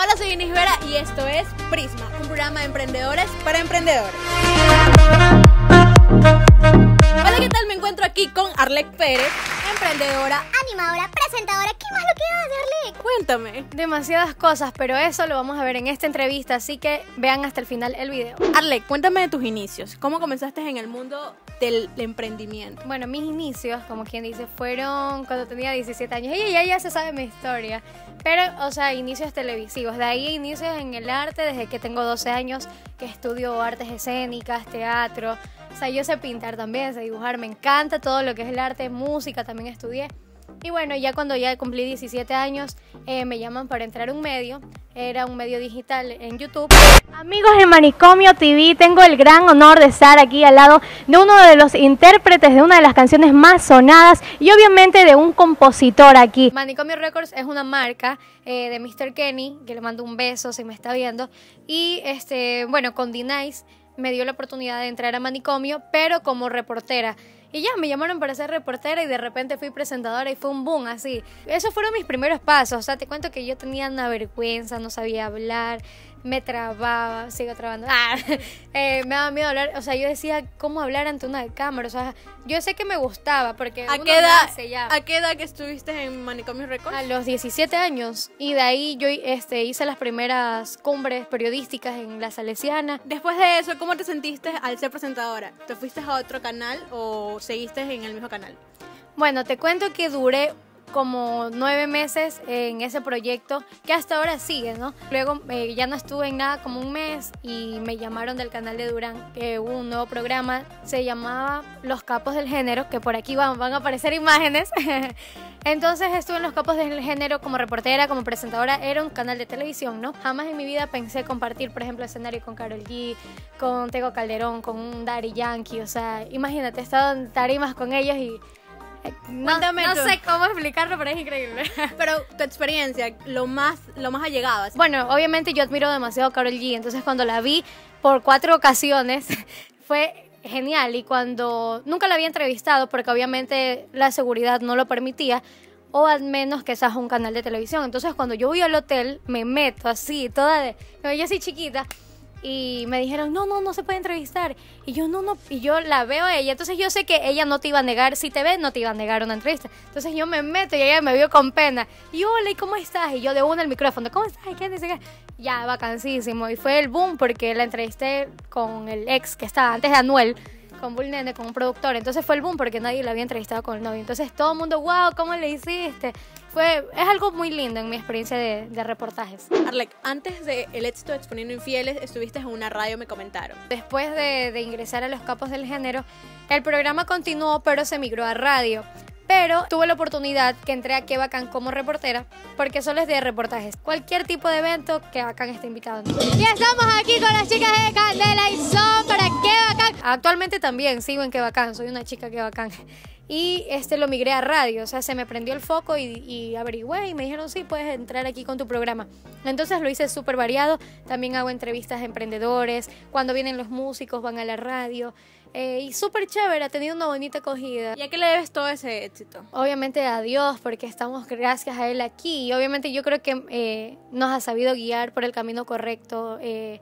Hola, soy Inés Vera y esto es Prisma, un programa de emprendedores para emprendedores. Hola, ¿qué tal? Me encuentro aquí con Arlec Pérez, emprendedora, animadora, presentadora. ¿Qué más lo quieres hacerle? Cuéntame. Demasiadas cosas, pero eso lo vamos a ver en esta entrevista, así que vean hasta el final el video. Arlec, cuéntame de tus inicios. ¿Cómo comenzaste en el mundo del emprendimiento? Bueno, mis inicios, como quien dice, fueron cuando tenía 17 años. Ella ya se sabe mi historia. Pero, o sea, inicios televisivos. De ahí inicios en el arte desde que tengo 12 años, que estudio artes escénicas, teatro. O sea, yo sé pintar también, sé dibujar. Me encanta todo lo que es el arte, música también estudié. Y bueno, ya cuando ya cumplí 17 años, me llaman para entrar a un medio. Era un medio digital en YouTube. Amigos de Manicomio TV, tengo el gran honor de estar aquí al lado de uno de los intérpretes de una de las canciones más sonadas y obviamente de un compositor aquí. Manicomio Records es una marca de Mr. Kenny, que le mando un beso si me está viendo. Y bueno, con D-Nice me dio la oportunidad de entrar a Manicomio, pero como reportera. Y ya, me llamaron para ser reportera y de repente fui presentadora y fue un boom así. Esos fueron mis primeros pasos. O sea, te cuento que yo tenía una vergüenza, no sabía hablar, me trababa, sigo trabando. Me daba miedo hablar. O sea, yo decía, ¿cómo hablar ante una cámara? O sea, yo sé que me gustaba porque ¿A qué edad que estuviste en Manicomio Records? A los 17 años. Y de ahí yo hice las primeras cumbres periodísticas en La Salesiana. Después de eso, ¿cómo te sentiste al ser presentadora? ¿Te fuiste a otro canal o seguiste en el mismo canal? Bueno, te cuento que duré como 9 meses en ese proyecto, que hasta ahora sigue, ¿no? Luego ya no estuve en nada como un mes y me llamaron del canal de Durán, que hubo un nuevo programa, se llamaba Los Capos del Género, que por aquí van a aparecer imágenes. Entonces estuve en Los Capos del Género como reportera, como presentadora. Era un canal de televisión, ¿no? Jamás en mi vida pensé compartir, por ejemplo, escenario con Karol G, con Tego Calderón, con un Daddy Yankee. O sea, imagínate, he estado en tarimas con ellos y no sé cómo explicarlo, pero es increíble. Pero tu experiencia, lo más allegado. ¿Sí? Bueno, obviamente yo admiro demasiado a Karol G, entonces cuando la vi por 4 ocasiones fue genial. Y cuando nunca la había entrevistado, porque obviamente la seguridad no lo permitía, o al menos que seas un canal de televisión. Entonces cuando yo voy al hotel, me meto así, yo soy chiquita. Y me dijeron, no se puede entrevistar. Y yo, no, y yo la veo a ella. Entonces yo sé que ella no te iba a negar, si te ve, no te iba a negar una entrevista. Entonces yo me meto y ella me vio con pena. Y hola, ¿y cómo estás? Y yo de una el micrófono, ¿cómo estás? ¿Qué dice qué? Ya, vacancísimo. Y fue el boom porque la entrevisté con el ex que estaba antes de Anuel, con Bull Nene, con un productor. Entonces fue el boom porque nadie la había entrevistado con el novio. Entonces todo el mundo, wow, ¿cómo le hiciste? Es algo muy lindo en mi experiencia de reportajes. Arlec, antes del éxito de Exponiendo Infieles, estuviste en una radio, me comentaron. Después de ingresar a Los Capos del Género, el programa continuó, pero se migró a radio. Pero tuve la oportunidad que entré a Qué Bacán como reportera, porque solo es de reportajes. Cualquier tipo de evento, Qué Bacán está invitado. Y estamos aquí con las chicas de Candela y son para Qué Bacán. Actualmente también sigo en Qué Bacán, soy una chica Qué Bacán. Y lo migré a radio, o sea, se me prendió el foco y averigüé y me dijeron, sí, puedes entrar aquí con tu programa. Entonces lo hice súper variado, también hago entrevistas a emprendedores, cuando vienen los músicos van a la radio. Y súper chévere, ha tenido una bonita acogida. ¿Y a qué le debes todo ese éxito? Obviamente a Dios, porque estamos gracias a Él aquí. Y obviamente yo creo que nos ha sabido guiar por el camino correcto.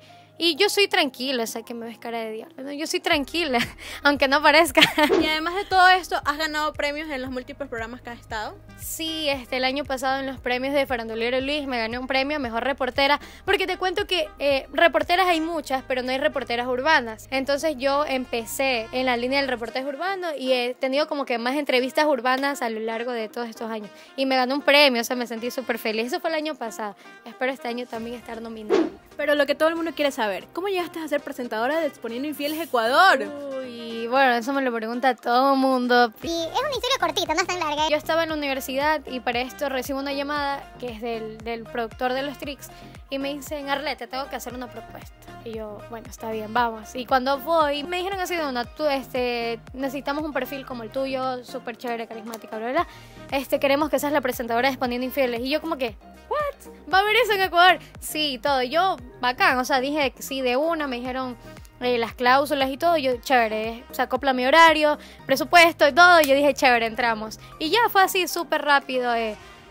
Y yo soy tranquila, o sea, que me ves cara de diablo, ¿no? Yo soy tranquila, aunque no parezca. Y además de todo esto, ¿has ganado premios en los múltiples programas que has estado? Sí, el año pasado en los premios de Farandulero Luis me gané un premio a Mejor Reportera, porque te cuento que reporteras hay muchas, pero no hay reporteras urbanas. Entonces yo empecé en la línea del reportaje urbano y he tenido como que más entrevistas urbanas a lo largo de todos estos años. Y me gané un premio, o sea, me sentí súper feliz. Eso fue el año pasado. Espero este año también estar nominada. Pero lo que todo el mundo quiere saber, ¿cómo llegaste a ser presentadora de Exponiendo Infieles Ecuador? Uy, bueno, eso me lo pregunta todo el mundo. Y es una historia cortita, no es tan larga. Yo estaba en la universidad y para esto recibo una llamada que es del productor de los Tricks y me dicen, Arlette, te tengo que hacer una propuesta. Y yo, bueno, está bien, vamos. Y cuando voy, me dijeron así de una, necesitamos un perfil como el tuyo, súper chévere, carismática, bla, bla, bla. Queremos que seas la presentadora de Exponiendo Infieles. Y yo como que, ¿what? ¿Va a haber eso en Ecuador? Sí, todo. Yo, bacán, o sea, dije sí de una, me dijeron las cláusulas y todo, yo, chévere, se acopla mi horario, presupuesto y todo, yo dije, chévere, entramos. Y ya fue así, súper rápido.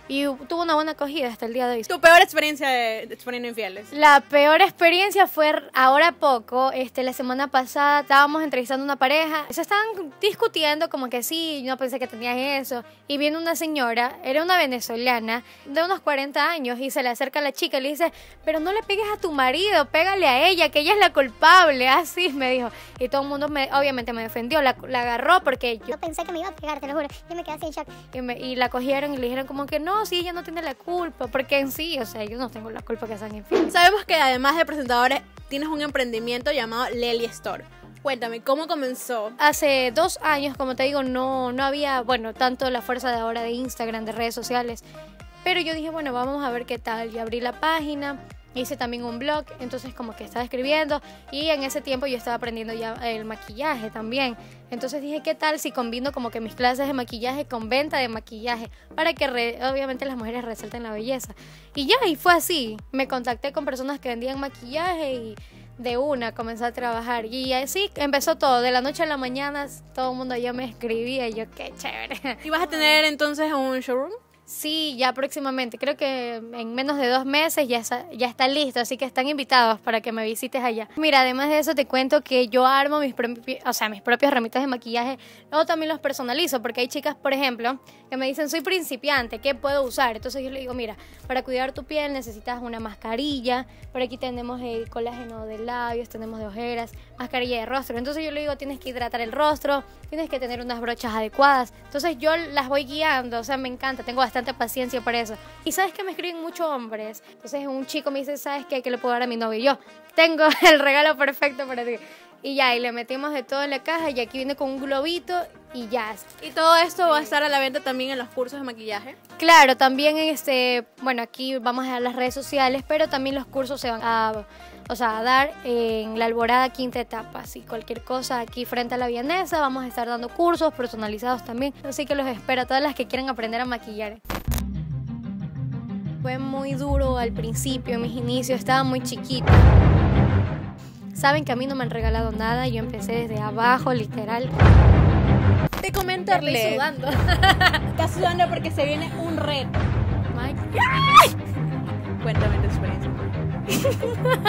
y tuvo una buena acogida hasta el día de hoy. ¿Tu peor experiencia de exponiendo infieles? La peor experiencia fue ahora poco, la semana pasada estábamos entrevistando a una pareja, se estaban discutiendo como que sí, yo no pensé que tenías eso, y viene una señora, era una venezolana de unos 40 años, y se le acerca a la chica y le dice, pero no le pegues a tu marido, pégale a ella, que ella es la culpable, así me dijo, y todo el mundo obviamente me defendió, la agarró porque yo pensé que me iba a pegar, te lo juro. Yo me quedé así en shock. y la cogieron y le dijeron como que no, si ella no tiene la culpa, porque en sí, o sea, yo no tengo la culpa que sean infieles. Sabemos que además de presentadores, tienes un emprendimiento llamado Lely Store. Cuéntame, ¿cómo comenzó? Hace 2 años, como te digo, no había, bueno, tanto la fuerza de ahora de Instagram, de redes sociales, pero yo dije, bueno, vamos a ver qué tal, y abrí la página. Hice también un blog, entonces como que estaba escribiendo y en ese tiempo yo estaba aprendiendo ya el maquillaje también. Entonces dije, ¿qué tal si combino como que mis clases de maquillaje con venta de maquillaje? Para que obviamente las mujeres resalten la belleza. Y fue así. Me contacté con personas que vendían maquillaje y de una comencé a trabajar. Y así empezó todo. De la noche a la mañana todo el mundo ya me escribía y yo, qué chévere. ¿Y vas a tener entonces un showroom? Sí, ya próximamente. Creo que en menos de 2 meses ya está listo, así que están invitados para que me visites allá. Mira, además de eso te cuento que yo armo mis propias ramitas de maquillaje. Luego también los personalizo, porque hay chicas, por ejemplo, que me dicen, soy principiante, ¿qué puedo usar? Entonces yo le digo, mira, para cuidar tu piel necesitas una mascarilla. Por aquí tenemos el colágeno de labios, tenemos de ojeras, mascarilla de rostro. Entonces yo le digo, tienes que hidratar el rostro, tienes que tener unas brochas adecuadas. Entonces yo las voy guiando, o sea, me encanta, tengo bastante paciencia por eso. Y sabes que me escriben muchos hombres. Entonces un chico me dice, ¿sabes qué? ¿Qué le puedo dar a mi novio? Y yo, tengo el regalo perfecto para ti. Y ya, y le metimos de todo en la caja y aquí viene con un globito y ya. ¿Y todo esto va a estar a la venta también en los cursos de maquillaje? Claro, también bueno, aquí vamos a dar las redes sociales, pero también los cursos se van a dar en la Alborada quinta etapa. Así cualquier cosa aquí frente a la Vianesa, vamos a estar dando cursos personalizados también. Así que los espero a todas las que quieran aprender a maquillar. Fue muy duro al principio, en mis inicios, estaba muy chiquita. Saben que a mí no me han regalado nada, yo empecé desde abajo, literal. Te comento, Estoy sudando. Estás sudando porque se viene un reto. Cuéntame tu experiencia.